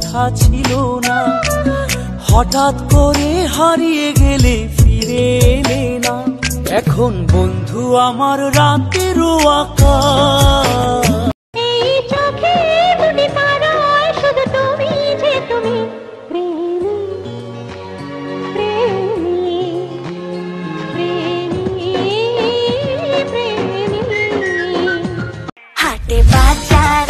কথা ছিল না, হঠাৎ করে হারিয়ে গেলে ফিরে এলে না। এখন বন্ধু আমার রাতেরও আকাশ। এই চোখে দুটি তারায় শুধু তুমি যে তুমি, প্রেমী প্রেমী প্রেমী প্রেমী। হাটে বাজার